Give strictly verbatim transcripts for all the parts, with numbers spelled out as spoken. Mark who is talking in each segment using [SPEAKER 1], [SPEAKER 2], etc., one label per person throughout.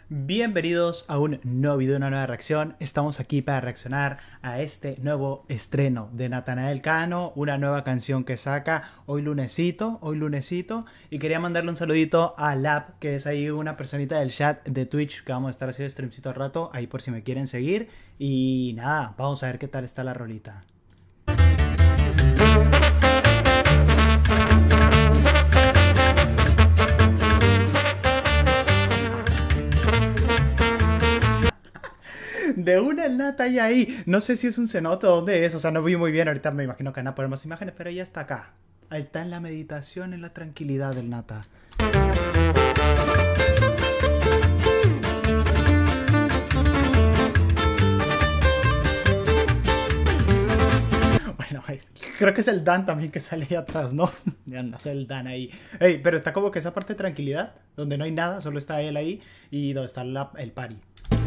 [SPEAKER 1] Bienvenidos a un nuevo video, una nueva reacción. Estamos aquí para reaccionar a este nuevo estreno de Natanael Cano, una nueva canción que saca hoy lunesito, hoy lunesito. Y quería mandarle un saludito a Lab, que es ahí una personita del chat de Twitch, que vamos a estar haciendo streamcito al rato, ahí por si me quieren seguir. Y nada, vamos a ver qué tal está la rolita. De una el Nata y ahí. No sé si es un cenote o dónde es. O sea, no vi muy bien. Ahorita me imagino que van a poner más imágenes. Pero ya está acá. Ahí está en la meditación, en la tranquilidad del Nata. Bueno, creo que es el Dan también que sale ahí atrás, ¿no? Ya no sé el Dan ahí. Ey, pero está como que esa parte de tranquilidad. Donde no hay nada. Solo está él ahí. Y donde está la, el party.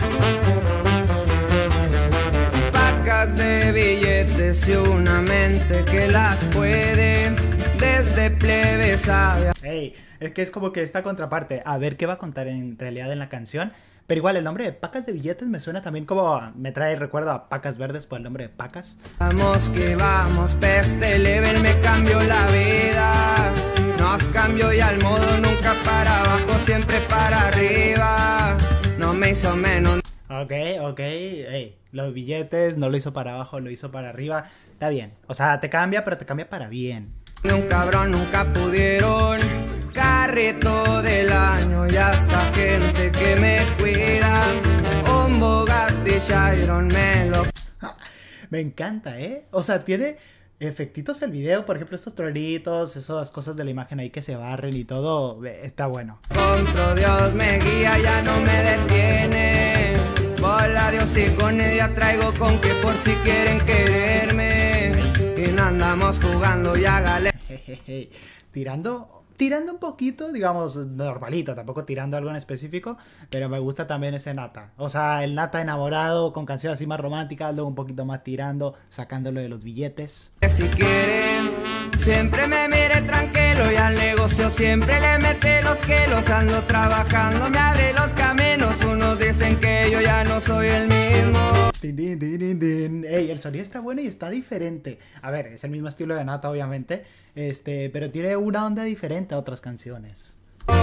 [SPEAKER 2] Pacas de billetes y una mente que las puede desde plebes a...
[SPEAKER 1] Hey, es que es como que esta contraparte. A ver qué va a contar en realidad en la canción. Pero igual el nombre de Pacas de billetes me suena también como... Me trae recuerdo a Pacas verdes por el nombre de Pacas.
[SPEAKER 2] Vamos que vamos, peste level me cambió la vida. Nos cambió y al modo nunca para abajo, siempre para arriba. No me hizo menos.
[SPEAKER 1] Ok, ok, hey, los billetes no lo hizo para abajo, lo hizo para arriba. Está bien, o sea, te cambia, pero te cambia para bien.
[SPEAKER 2] Un cabrón nunca pudieron. Carrito del año y hasta gente que me cuida. Un Bugatti Chiron me lo...
[SPEAKER 1] Me encanta, ¿eh? O sea, tiene efectitos el video, por ejemplo, estos troritos, esas cosas de la imagen ahí que se barren y todo, está bueno.
[SPEAKER 2] Contra Dios me guía, ya no me detiene. Bola Dios y con ella traigo con que por si quieren quererme. Y no andamos jugando y hágale.
[SPEAKER 1] Tirando... Tirando un poquito, digamos, normalito, tampoco tirando algo en específico, pero me gusta también ese Nata. O sea, el Nata enamorado con canciones así más románticas, luego un poquito más tirando, sacándolo de los billetes.
[SPEAKER 2] Si quieren, siempre me mire tranquilo y al negocio siempre le mete los kilos. Ando trabajando, me abre los caminos, unos dicen que yo ya no soy el mismo.
[SPEAKER 1] Din, din, din, din, din. Ey, el sonido está bueno y está diferente. A ver, es el mismo estilo de Nata, obviamente, este, pero tiene una onda diferente a otras canciones.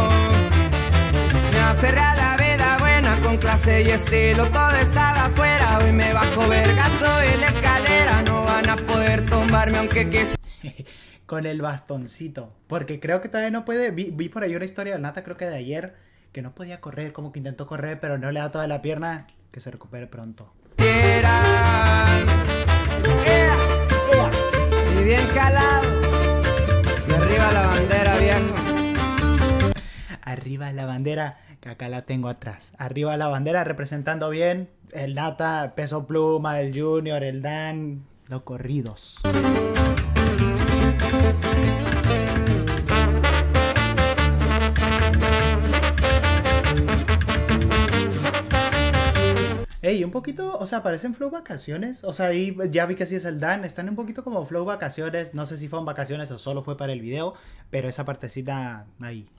[SPEAKER 2] Me aferré a la vida buena con clase y estilo, todo estaba afuera. Hoy me bajo vergazo en la escalera, no van a poder tumbarme aunque quisiera.
[SPEAKER 1] Con el bastoncito, porque creo que todavía no puede. Vi, vi por ahí una historia del Nata, creo que de ayer, que no podía correr, como que intentó correr, pero no le da toda la pierna. Que se recupere pronto.
[SPEAKER 2] Ea, ea. Y bien calado. Y arriba la bandera, viejo.
[SPEAKER 1] Arriba la bandera, que acá la tengo atrás. Arriba la bandera representando bien el Nata, Peso Pluma, el Junior, el Dan, los corridos. Ey, un poquito, o sea, parecen flow vacaciones. O sea, ahí ya vi que así es el Dan. Están un poquito como flow vacaciones. No sé si fueron vacaciones o solo fue para el video, pero esa partecita ahí.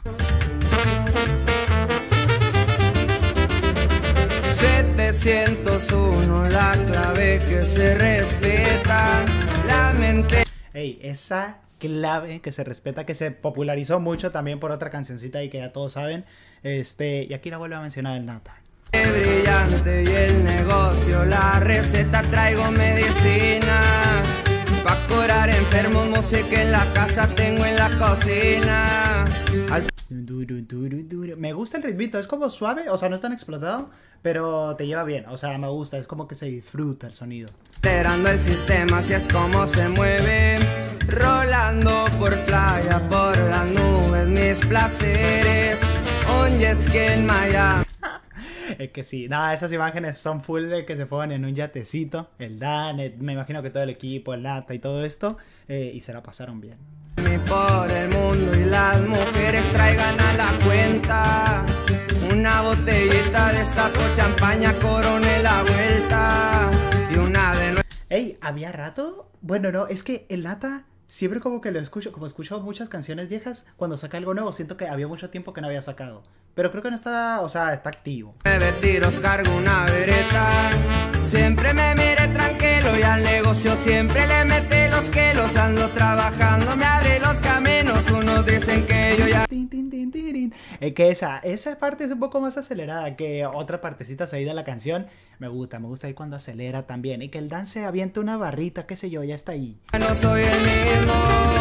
[SPEAKER 2] setecientos uno, la clave que se respeta. La mente.
[SPEAKER 1] Ey, esa clave que se respeta, que se popularizó mucho también por otra cancioncita ahí que ya todos saben. Este, y aquí la vuelvo a mencionar el Nata.
[SPEAKER 2] Brillante y el negocio, la receta traigo medicina. Pa' curar enfermos, música en la casa tengo en la cocina. Al...
[SPEAKER 1] Me gusta el ritmito, es como suave, o sea, no es tan explotado, pero te lleva bien, o sea, me gusta, es como que se disfruta el sonido.
[SPEAKER 2] Alterando el sistema, así es como se mueve. Rolando por playa, por las nubes, mis placeres. Un jet ski en Miami.
[SPEAKER 1] Es que sí, nada, esas imágenes son full de que se fueron en un yatecito, el Dan, el, me imagino que todo el equipo, el Nata y todo esto, eh, y se la pasaron bien.
[SPEAKER 2] Por el mundo y las mujeres traigan a la cuenta una botellita de esta por champaña, corone la vuelta y una de nuevo.
[SPEAKER 1] Ey, ¿había rato? Bueno, no, es que el Nata siempre como que lo escucho, como escucho muchas canciones viejas, cuando saca algo nuevo siento que había mucho tiempo que no había sacado. Pero creo que no está, o sea, está activo.
[SPEAKER 2] Nueve tiros, cargo una vereta. Siempre me mire tranquilo y al negocio siempre le mete los kilos. Ando trabajando, me abre los caminos. Unos dicen que yo ya...
[SPEAKER 1] Tin, tin, tin, tin, tin. Es que esa, esa parte es un poco más acelerada que otra partecita ahí de la canción. Me gusta, me gusta ahí cuando acelera también. Y que el dance avienta una barrita, qué sé yo, ya está ahí.
[SPEAKER 2] No soy el mismo.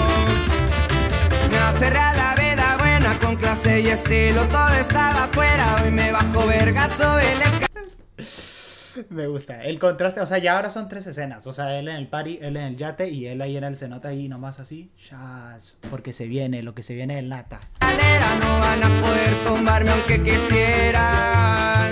[SPEAKER 2] Me aferré a la vida buena con clase y estilo. Todo estaba afuera, hoy me bajo vergazo el esca...
[SPEAKER 1] Me gusta, el contraste, o sea, ya ahora son tres escenas, o sea, él en el party, él en el yate y él ahí en el cenote ahí nomás así, chas, porque se viene, lo que se viene el Nata.
[SPEAKER 2] No van a poder tumbarme aunque quisieran.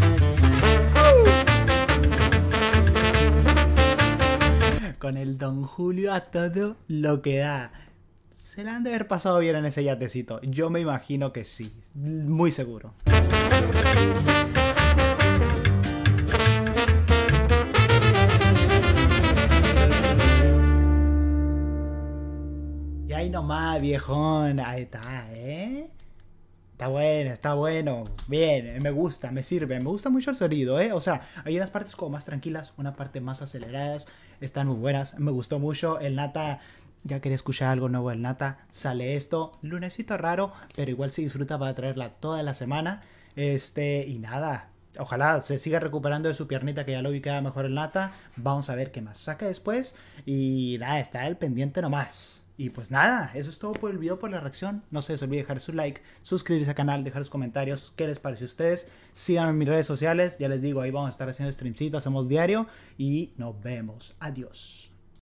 [SPEAKER 1] Con el Don Julio a todo lo que da. Se la han de haber pasado bien en ese yatecito, yo me imagino que sí, muy seguro. Y ahí nomás, viejón. Ahí está, ¿eh? Está bueno, está bueno. Bien, me gusta, me sirve. Me gusta mucho el sonido, ¿eh? O sea, hay unas partes como más tranquilas, una parte más aceleradas. Están muy buenas. Me gustó mucho. El Nata, ya quería escuchar algo nuevo del Nata. Sale esto. Lunesito raro, pero igual se disfruta para traerla toda la semana. Este, y nada. Ojalá se siga recuperando de su piernita, que ya lo ubicaba mejor el Nata. Vamos a ver qué más saca después. Y nada, está el pendiente nomás. Y pues nada, eso es todo por el video, por la reacción. No se les olvide dejar su like, suscribirse al canal, dejar sus comentarios, qué les pareció a ustedes. Síganme en mis redes sociales, ya les digo, ahí vamos a estar haciendo streamcito, hacemos diario. Y nos vemos. Adiós.